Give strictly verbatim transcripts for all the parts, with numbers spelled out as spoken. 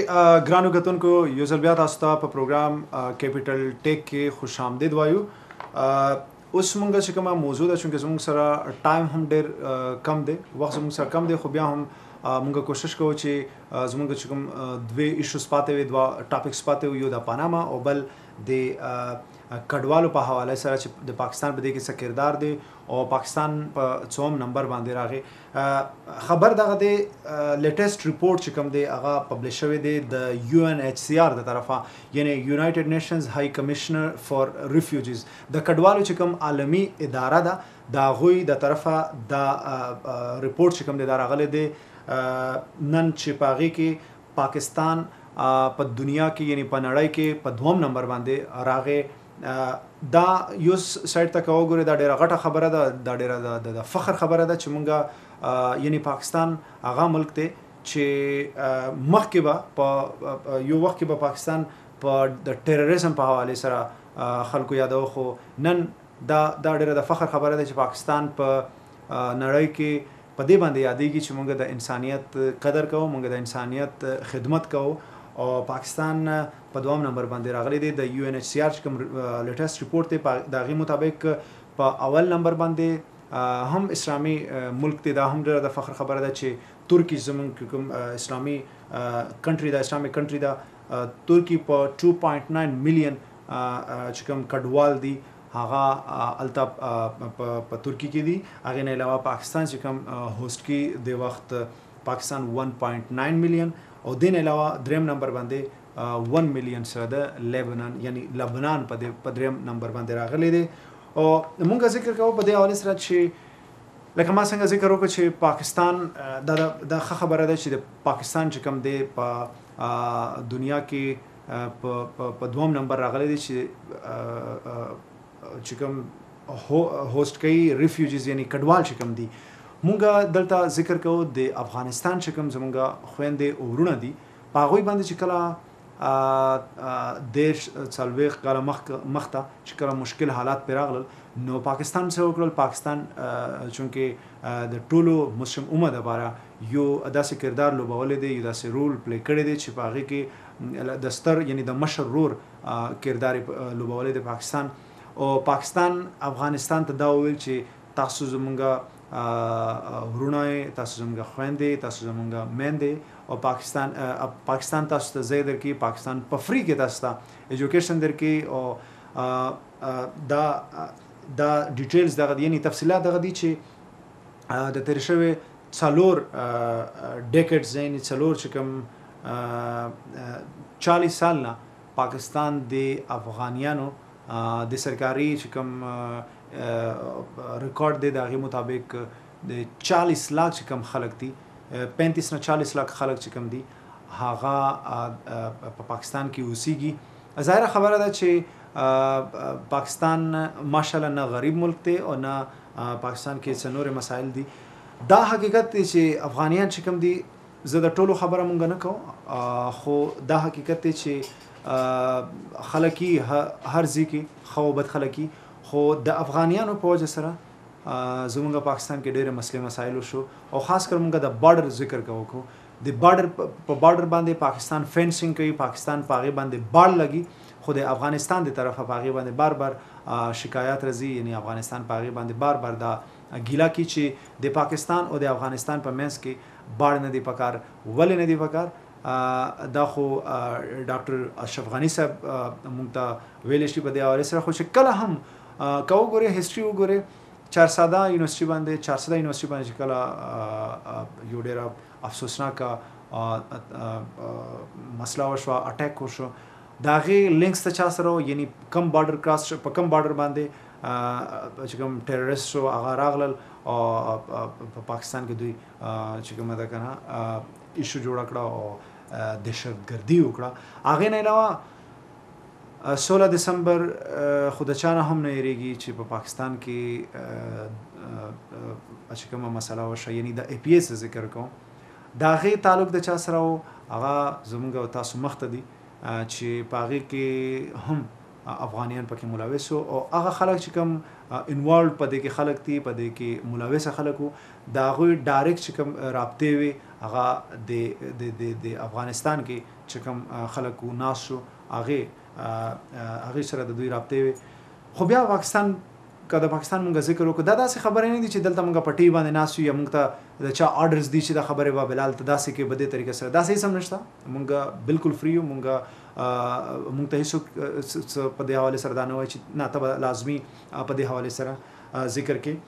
ګرانو کتونکو یو ځل بیا تاسو ته په پروګرام کیپیټل ټیک کې خوش آمدید وایو. اوس مونږ چې کومه موضوع ده چې زموږ سره ټایم هم ډېر کم دی، وخت زموږ سره کم دی، خو بیا هم مونږ کوشش کوو چې زموږ چې کوم دوه ایشوز پاتې وي، دوه ټاپکس پاتې وي، یو د پاناما او بل د کډوالو په حواله سره چې د پاکستان په دې کې څه کردار دی او پاکستان په څوم نمبر باندې راغی. خبر دغه دی لیټیسټ ریپورټ چې کوم دی هغه پبلش شوی دی د یو ان ایچ سی آر د طرفه، یعنی یونایټډ نیشنز های کمیشنر فار ریفیوجیز، د کډوالو چې کوم عالمي اداره ده د هغوی د طرفه دا ریپورټ چې کوم دی دا راغلی دی نن چې په هغې کې پاکستان په دنیا کې یعنی په نړۍ کې په دوم نمبر باندې راغی. دا یو سایډ ته که وګورئ دا ډېره غټه خبره ده، دا ډېره د فخر خبره ده چې مونږ یعنی پاکستان هغه ملک دی چې مخکې به په یو وخت کې به پاکستان په د ټیرریزم په حواله سره خلکو یادو، خو نن دا دا ډېره د فخر خبره ده چې پاکستان په نړۍ کې په دې باندې یادېږي چې مونږ د انسانیت قدر کوو، مونږ د انسانیت خدمت کوو او پاکستان په دوام نمبر باندې راغلی دی. د یو ان ایچ سی آر چې کوم لیټیسټ ریپورټ دی د هغې مطابق په اول نمبر باندې هم اسلامي ملک دی. دا هم ډېره د فخر خبره ده چې ترکی زموږ کوم اسلامي کنټري ده، اسلامي کنټري ده، ترکی په ټو پوینټ ناین میلیون چې کوم کډوال دی هغه هلته په ترکی کې دي. هغې نه علاوه پاکستان چې کوم هوسټ کې د وخت پاکستان ون پوینټ ناین میلیون او دین علاوه دریم نمبر باندې ون میلیون سره د لیبنان یعنی لبنان په دریم نمبر باندې راغلی دی. او مونږ ذکر کوو په دې حواله سره چې لکه ما څنګه ذکر وکړو چې پاکستان دا دا ښه خبره ده چې د پاکستان چې کوم دی په دنیا کې په دوم نمبر راغلی دی چې چې کوم هوسټ کوي ریفیوجیز یعنی کډوال چې کوم دی. مونږ دلته ذکر کوو د افغانستان چې کوم زمونږ خویندې او وروڼه دي په هغوی باندې چې کله دېرش څلوېښت کاله مخته چې کله مشکل حالات پرې راغلل نو پاکستان څه وکړل، پاکستان چونکې د ټولو مسلم امت دپاره یو داسې کردار لوبولی دی، یو داسې رول پلی کړی دی چې په هغې کې د ستر یعنی د مشر رور کردار یې لوبولی دی پاکستان. او پاکستان افغانستان ته دا وویل چې تاسو زمونږ ورونه یې، تاسو زمونږ خویندې، تاسو زمونږ میندې او پاکستان پاکستان تاسو ته ځای درکړي، پاکستان په فری کې تاسو ته ایجوکیشن درکړي. او دا دا ډیټیلز دغه یعنی تفصیلات دغه دي چې د تېرې شوې څلور ډیکډز یعنی څلور چې کوم چالیس سال نه پاکستان د افغانیانو د سرکاري چې کوم ریکارډ دی د هغې مطابق د چالیس لاک چې کوم خلک دي، پینتیس نه چالیس لاک خلک چې کوم دي هغه په پاکستان کې اوسیږي. ظاهره خبره ده چې پاکستان ماشاءالله نه غریب ملک دی او نه پاکستان کې څه نورې مسایل دي. دا حقیقت دی چې افغانیان چې کوم دي، زه د ټولو خبره مونږ نه کوم، خو دا حقیقت دی چې خلکي هر ځای کې ښه او بد خلکي، خو د افغانیانو په وجه سره زمونږ پاکستان کې ډېرې مسلې مسایل شو. او خاص کر مونږ د بارډر ذکر کوو، د بارډر په بارډر باندې پاکستان فینسینګ کوي، پاکستان په هغې باندې باړ لګي، خو د افغانستان د طرفه په هغې باندې بار بار شکایات راځي، یعنی افغانستان په هغې باندې بار بار دا ګیله کوي چې د پاکستان او د افغانستان په منځ کې باړ نه دی پکار. ولې نه دی پکار؟ دا خو ډاکټر اشرف غني صاحب مونږ ته ویلی شي په دې حوالې سره. خو چې کله هم که وګورئ هسټري وګورئ، چارساده یونیورسټي باندې چارساده یونیورسټي باندې چې کله یو ډېره افسوسناکه مسله وشوه، اټیک وشو، د هغې لینکس ته چا سره یعنی کم بارډر کراس په کم بارډر باندې چې کوم ټیرریسټ شو هغه راغلل او په پاکستان کې دوی چې کومه ده که نه ایشو جوړه کړه او دهشتګردي وکړه. هغې نه علاوه سوله دسمبر خو د چا نه هم نه هېرېږي چې په پاکستان کې چې کومه مسله وشوه، یعنی د ای پی ایس ذکر کوم، د هغې تعلق د چا سره و هغه زموږ او تاسو مخ ته دي چې په هغې کې هم افغانیان پکې ملوث وو. او هغه خلک چې کوم انوالو په دې کې خلک دي، په دې کې ملوث خلک وو، د هغوی ډایرکټ چې کوم رابطې وي هغه د د افغانستان کې چې کوم خلک وو ناس شو هغې هغې سره د دوی رابطې وي. خو بیا پاکستان که د پاکستان مونږ ذکر وکړو دا داسې خبرې نه دي چې دلته مونږ په ټي باندې ناست یو یا مونږ ته د چا آرډرز دي چې دا خبرې به بلال ته داسې کې په دې طریقې سره داسې هېڅ هم نشته. مونږ بالکل فری یو، مونږ مونږ ته هېڅوک په دې حوالې سره دا نه وایي چې نه ته به لازمي په دې حوالې سره ذکر کې.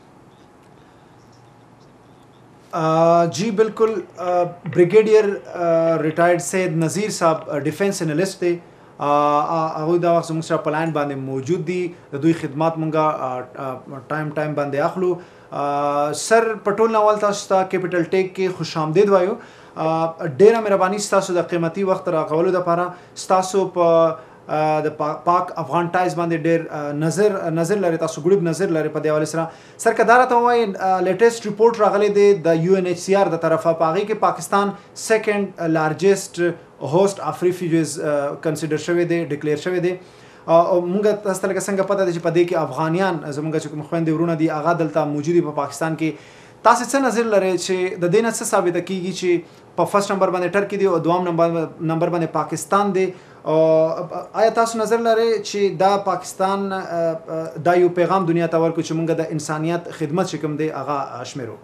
جی بالکل بریگیډیر ریټایرډ سید نذیر صاحب ډیفینس انالیسټ دی، هغوی دا وخت زموږ سره په لاین باندې موجود دي، د دوی خدمات مونږه ټایم ټایم باندې اخلو. سر په ټول اول تاسو ته کیپیټل ټیک کې خوش آمدید وایو. ډیره مهرباني ستاسو د قیمتي وخت راکولو دپاره. ستاسو په د پاک افغان ټایز باندې ډیر نظر نظر لري، تاسو ګډوب نظر لري په دې حوالې سره. سر که دا راته ووایي لیټیسټ رپورټ راغلی دی د یو ان ایچ سی آر د طرفه، په هغې کې پاکستان سیکنډ لارجسټ هوسټ اف ریفیوجیز کنسیډر شوی دی، ډکلیر شوی دی. او مونږ تاسو ته لکه څنګه پته ده چې په دې کې افغانیان زموږ چې کوم خویندې ورونه دي هغه دلته موجود دي په پاکستان کې. تاسو څه نظر لرئ چې د دې نه څه ثابته کیږي چې په فرست نمبر باندې ټرکی دی او دوام نمبر نمبر باندې پاکستان دی؟ آیا تاسو نظر لرئ چې دا پاکستان دا یو پیغام دنیا ته ورکړو چې مونږ د انسانیت خدمت چې کوم دی هغه شمیرو؟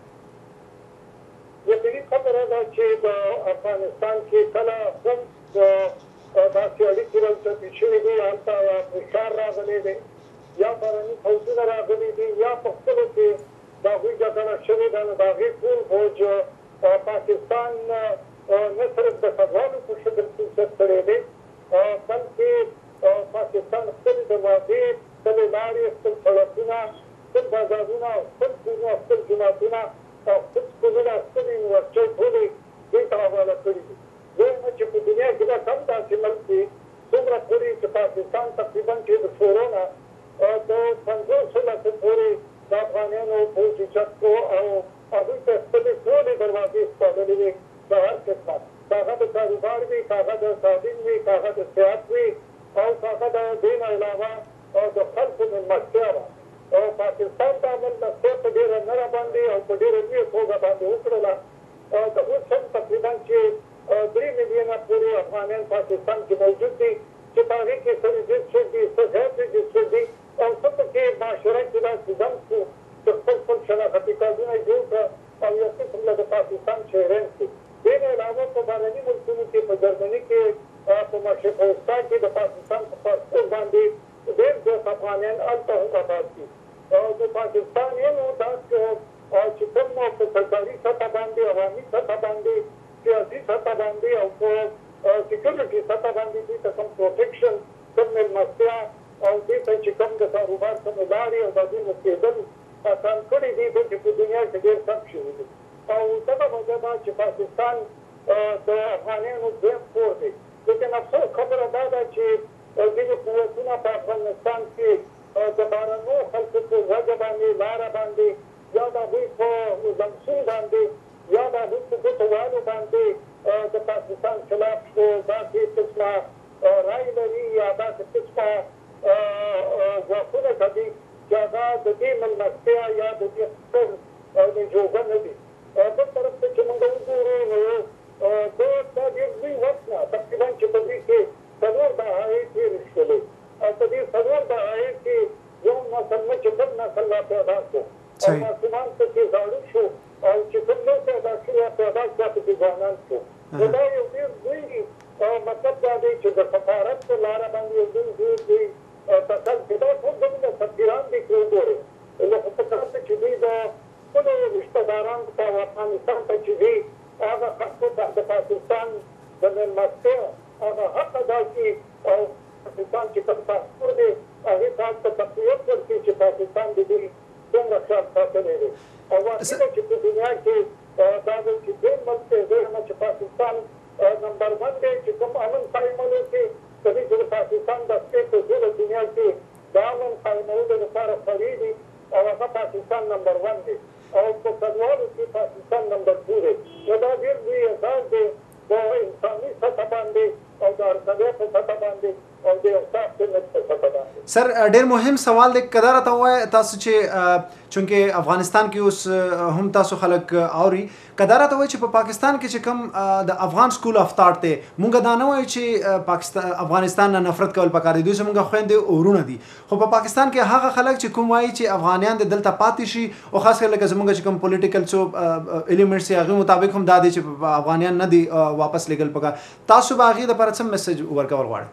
یقیني خبره ده چې د افغانستان کې کله هم داسې اړیکې راوچتې شوې دي، هلته فشار راغلی دی، یا بهرني پوځونه راغلي دي، یا په خپلو کې د هغوی جګړه شوې ده. نو د هغې ټول فوج پاکستان نه صرف د کډوالو په شکل فرصت کړی دی، بلکې پاکستان خپلې دروازې، خپلې لارې، خپل سړکونه، خپل بازارونه، خپل کورونه، خپل جوماتونه او خپل سکولونه، خپل یونیورسټۍ ټولې دوی ته حواله کړي دي. دویمه چې په دنیا کې به کم داسې ملک وي څومره پورې چې پاکستان تقریبا چې د شورونا د پنځوسو لکو پورې د افغانانو پوځ ایجاد کړو او هغوی ته خپلې ټولې دروازې سپارلې وې د هر قسمت، که هغه د کاروبار وي، که هغه د تعلیم وي، که هغه د صحت وي او که هغه د دې نه علاوه د خلکو مېلمستیا وه. او پاکستان دا مېلمستیا په ډېره نره باندې او په ډېره لویه توګه باندې وکړله. د اوس هم تقریبا چې درې میلیونه پورې افغانان پاکستان کې موجود دي چې په هغې کې څه رجسټر دي، څه غیر رجسټر دي او څه پکې معاشره کې داسې دم شو چې خپل خپل شناختي کارډونه یې جوړ کړه او یو قسم له د پاکستان شهرین شو. دې نه علاوه په بهرني ملکونو کې په جرمني کې په مشرقوستا کې د پاکستان په پاسپورټ باندې ډېر زیات افغانان هلته هم آباد دي. د پاکستان یې نو دا چې کوم په سرکاري سطح باندې، عوامي سطح باندې، سیاسي سطح باندې او په سیکورټي سطح باندې دوی ته کوم پروټیکشن، کوم مېلمستیا او دوی ته چې کوم د کاروبار کومې لارې او د دوی اوسېدل اسان کړي دي چې په دنیا کې ډېر سخت شوي دي. او دغه وجه ده چې پاکستان د افغانانو دویم کور دی. لیکن افسوس خبره دا ده چې ځینې قوتونه په افغانستان کې د بهرنیو خلکو په وجه باندې، لاره باندې، یا د هغوی په زمسون باندې، یا د هغوی په ګوتوالو باندې د پاکستان خلاف شو داسې قسمه رای لري یا داسې قسمه ځواکونه کوي چې هغه د دې مېلمستیا یا د دې خپل جوګه نه دي. بل طرف ته چې موږ وګورو نو دا ډېر لوی وخت نه تقریبا چې په دې کې څلور دهایې تېرې شولې او په دې څلور دهایې کې یو نسل نه چې بل نسل را پیدا شو او ماشومان پکې زاړه شو او چې کوم نو پیدا شو یا پیدا شو پکې ځوانان شو. نو دا یو ډېر لوی مطلب دا دی چې د سفارت په لاره باندې یو ډېر ډېر لوی تسل چې دا ټول زموږ سفیران دي که وګورئ. نو په پکار ده چې دوی د خپلو رشته دارانو ته افغانستان ته چې ځي هغه خلکو ته د پاکستان د مېلمستیا هغه حق ادا کړي او پاکستان چې کوم پاسپورټ دی هغې ته هلته تقویت ورکړي چې پاکستان د دوی څومره خیال ساتلی دی. او واقع ده چې په دنیا کې دا دی چې ډېر ملک دی دویمه چې پاکستان نمبر ون دی چې کوم امن قایمولو کې کله چې د پاکستان د سټیټ په ټوله دنیا کې د امن قایمولو لپاره خوري دي او هغه پاکستان نمبر ون دی او په کډوالو کې پاکستان نمبر ټو دی. نو دا ډېر لوی احساس دی د انساني سطح باندې او د هرکلی په سطح باندې او د یو صاف قیمت په سطح باندې. سر ډېر مهم سوال دی که دا راته ووایه تاسو چې چونکې افغانستان کې اوس هم تاسو خلک اوري که دا راته ووایي چې په پاکستان کې چې کوم د افغان سکول اف تاټ دی مونږ دا نه وایو چې پاکستان افغانستان نه نفرت کول پکار دي دوی زموږ خویندې او ورونه دي خو په پاکستان کې هغه خلک چې کوم وایي چې افغانیان د دلته پاتې شي او خاص کر لکه زموږ چې کوم پولیټیکل څو ایلیمنټس یې هغې مطابق هم دا دی چې افغانیان نه دي واپس لېږل پکار تاسو به هغې دپاره څه میسج ورکول غواړئ؟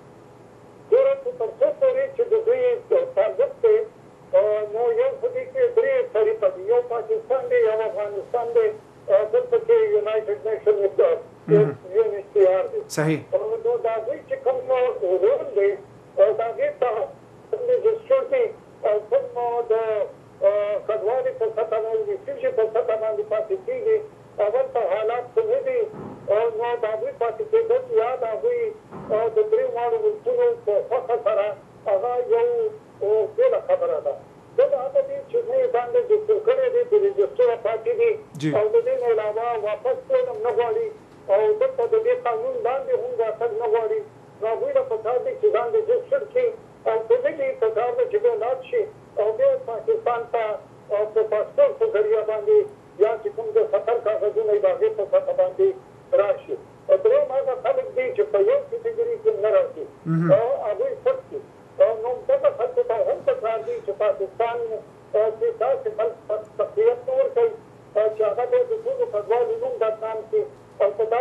نو یو خو دې کې درې طریقه دي یو پاکستان دی یو افغانستان دی دلته کې یونایټډ نیشن یونیسیار دی صحیح نو دا دوی چې کوم رول دی د هغې ته رجسټر دي او کوم د کډوالي په سطحه باندې فیشي په سطحه باندې پاتې کېږي اول ته حالات څه نه دي نو د هغوی پاتې کېدل یا د هغوی د درې واړو ملکونو په خوښه سره هغه یو بله خبره ده دا د هغه دي چې دوی باندې رجسټر کړی دی د رجسټره پاتې دي او د دې نه علاوه واپس کول هم نه غواړي او دلته د دې قانون باندې هم راتګ نه غواړي نو هغوی له پکار دي چې ځان رجسټر کړي او په دې کې پکار ده چې بیا لاړ شي او بیا پاکستان ته په پاسپورټ په ذریعه باندې یا چې کوم د سفر کاغذونه یې د هغې په سطحه باندې راشي درېیم هغه خلک دي چې په یو کټګري کې نه راځي او هغوی فرق دي نو دغه خلکو ته هم پکار دي چې پاکستان چې داسې خلک تقویت نه ورکوي چې هغه بیا د ټولو کډوالو نوم بدنام کړي او په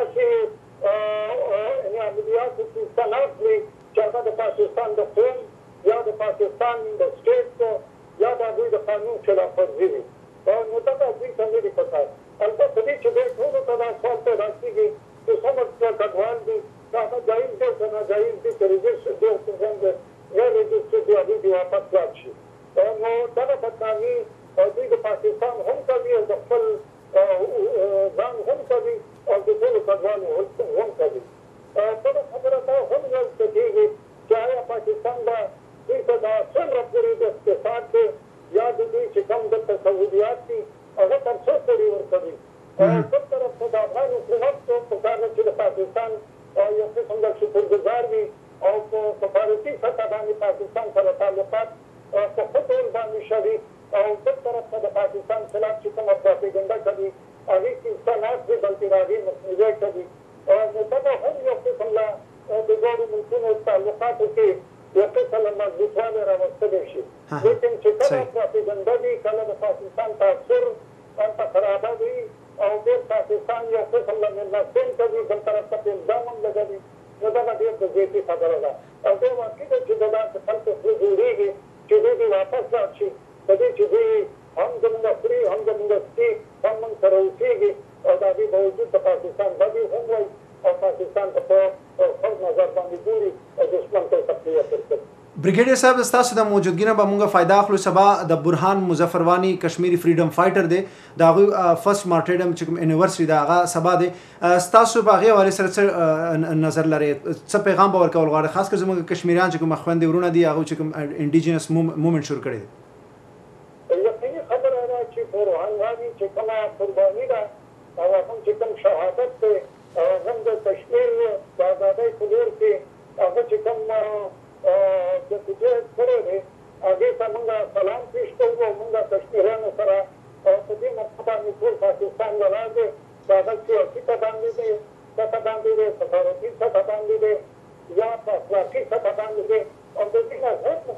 داسې عملیاتو کې حصه نه اخلي چې هغه د پاکستان د قوم یا د پاکستان د سټیټ یا د هغوی د قانون خلاف ورزي وي نو دغه دوی ته نه دي پکار البته دې چې دوی ټولو ته دا سوال پیدا کېږي چې څومره کډوال دي هغه جایز دی که ناجایز دي که رجسټر دی او که څنګه یا رجسټر دی هغوی دې واپس لاړ شي نو دغه بدنامي دوی د پاکستان هم کوي او د خپل ځان هم کوي او د ټولو کډوالو هم کوي بله خبره دا هم ورته کېږي چې آیا پاکستان به دوی ته دا څومره پورې د اقتصاد دی یا د دوی چې کوم دلته سهولیات دي هغه تر څو پورې ورکوي بل طرف ته د افغان حکومت پکار ده چې د پاکستان یو قسم د شکرګزار وي او په سفارتي سطحه باندې پاکستان سره تعلقات په ښه ډول باندې شوي او بل طرف ته د پاکستان خلاف چې کومه پراپیګنډه کوي هغې کې حصه نه اخلي بلکې د هغې مخنیوی کوي نو دغه هم یو قسم له د دواړو ملکونو تعلقاتو کې یو قسم له مضبوطوالی راوستلی شي لیکن چې کله پراپیګنډه وي کله د پاکستان تاثر هلته خرابه وي او ډېر پاکستان یو قسم له مېلمستون کوي بل طرف ته په الزام هم لګوي نو دغه ډېر د زیاتي خبره ده او ډېر واقع ده چې د داسې خلکو خوله جوړېږي چې دوی دې واپس لاړ شي په دې چې دوی هم زموږ خوري هم زموږ څښي هم موږ سره اوسېږي او د هغې باوجود د پاکستان بدې هم وایي او پاکستان ته په خپل نظر باندې ګوري او دښمن ته تقویت ورکوي بریګیډیر صاحب ستاسو د موجودګۍ نه به موږ فایده اخلو سبا د برهان مظفر وانی کشمیري فریډم فایټر دی د هغوی فرست مارټیډم چې کوم انیورسري ده هغه سبا دی ستاسو په هغې حوالې سره څه نظر لرئ څه پیغام به ورکول غواړئ خاص کر زموږ کشمیریان چې کوم خویندې ورونه دي هغوی چې کوم انډیجنس مومنټ شروع کړی دی یقیني خبره ده چې برهان وانی چې کومه قرباني ده او هم چې کوم شهادت دی هم د کشمیر د ازادۍ په لور کې هغه چې کوم د تجارت کړی دی هغې ته موږ سلام پیش کوو او موږ کشمیریانو سره په دې موقع باندې ټول پاکستان ولاړ دی د هغه سیاسي ته باندې دی سطحه باندې دی سفارتي سطحه باندې دی یا په اخلاقي سطحه باندې دی او د دې نه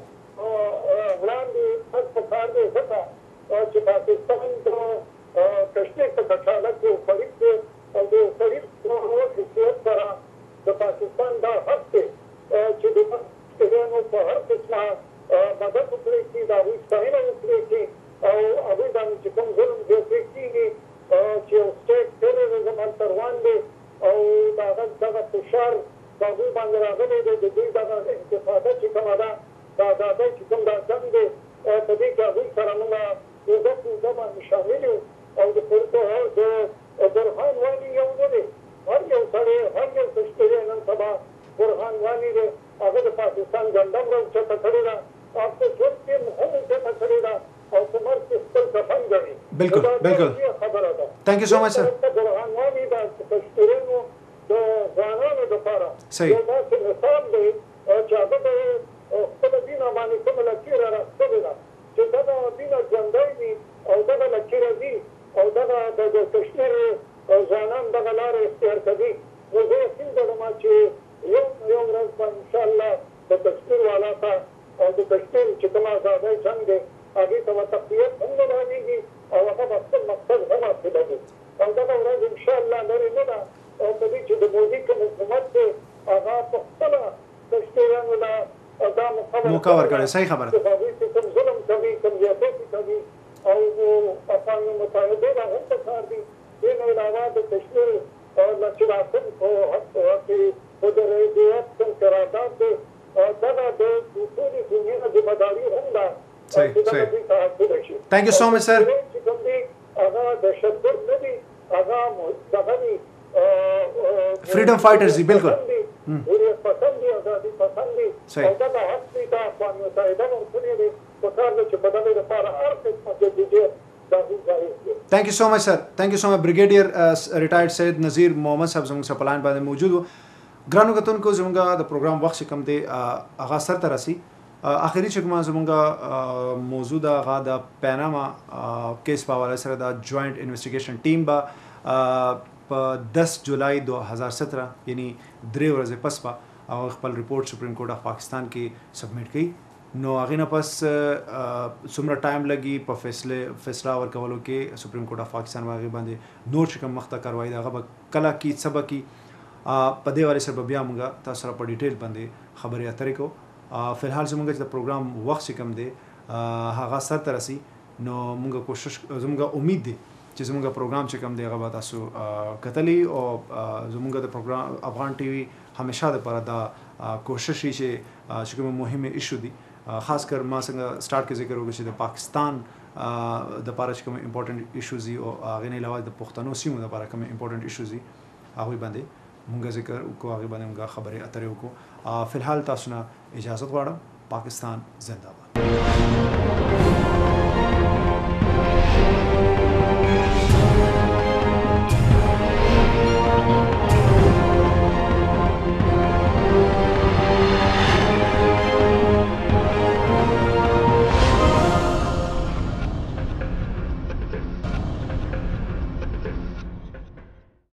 هم وړاندې حق په کار دی ځکه چې پاکستان د کشمیر په کچاله کې یو فریق دی او د یو فریق په حیثیت سره د پاکستان دا حق دی چې د پاکستانیانو په هر قسمه مدد وکړی شي د هغوی ستاینه وکړی شي او هغوی باندې چې کوم ظلم زیاتی کېږي چې یو سټیټ ټیرریزم هلته روان دی او د هغه دغه فشار په هغوی باندې راغلی دی د دوی دغه انتفاده چې کومه ده د ازادۍ چې کوم دا جنګ دی په دې کې هغوی سره موږ اوږه په اوږه باندې شامل یو او د برهان واني یو نه دی هر یو سړی هر یو کشمیری نن سبا برهان وانی دی هغه د پاکستان جنډه هم راوچته کړې ده او په ژوند کې هم اوچته کړې ده او په مرګ کې خپل کفن ګڼي بالکل بالکل خبره ده تhank you so much sir برهان وانی د کشمیریانو د ځوانانو دپاره صحیح یو داسې مثال دی کشمیر ځوانان دغه لاره اختیار کوي نو زه یقین لرم چې یو یو ورځ به انشاءالله د کشمیر والا ته او د کشمیر چې کوم ازادۍ جنګ دی هغې ته به تقویت هم ودانېږي او هغه به خپل مقصد هم حاصلوي او دغه ورځ انشاءالله لرې نه ده او په دې چې د مودي کوم حکومت دی هغه په خپله کشمیریانو له دا موقع ورکړې صحیح خبره ده هغوی چې کوم ظلم کوي کوم زیاتېږي کوي او افغان متحده دا هم پکار دي دې نه علاوه د کشمیر له چې راتلل په کې په د رضایت کوم قرارداد دی دغه د ټولې دنیا ذمهداري هم ده صحیح صحیح تhank you so much sir چې کوم دی هغه دهشتګرد نه دي هغه دغه دي freedom fighters دي بالکل حریت پسند دي ازادي پسند دي او دغه حق دی ته افغان متحده ورکړی دی په کار ده چې په دغې لپاره هر قسمه جدیدیت Thank you so much sir thank you so much brigadier uh, retired Syed Nazir Mohammed صاحب زموږ سره په لاین باندې موجود وو ګرانو کتونکو زموږ د پروګرام وخت چې کوم دی هغه سر ته رسي اخري چې کومه زموږ موضوع ده هغه د پاناما کیس په حواله سره د جوائنٹ انویسټیګیشن ټیم به په دس جولای دو هزار سترہ یعنی درې ورځې پس به هغه خپل رپورټ سپریم کورټ اف پاکستان کې سبمیټ کړي نو هغې نه پس څومره ټایم لګي په فیصله فیصله ورکولو کې سپریم کورټ اف پاکستان هغې باندې نور چې کوم مخته کاروایي ده هغه به کله کي څه به کي په دې وارې سره به بیا موږ تاسو سره په ډیټیل باندې خبرې اترې کوو فلحال زموږ چې د پروګرام وخت چې کوم دی هغه سر ته رسي نو موږ کوشش زموږ امید دی چې زموږ پروګرام چې کوم دی هغه به تاسو کتلی او زموږ د پروګرام افغان ټي وي همیشه دپاره دا کوشش وي چې چې کومه مهمه ایشو دي خاص کر ما څنګه سٹارټ کې ذکر وکړو چې د پاکستان د لپاره چې کوم امپورټنټ ایشوز دي او هغې نه علاوه د پښتنو سیمو لپاره کوم امپورټنټ ایشوز دي هغوی باندې مونږ ذکر وکړو هغې باندې مونږ خبرې اترې وکړو فلحال تاسو نه اجازت غواړم پاکستان زنده باد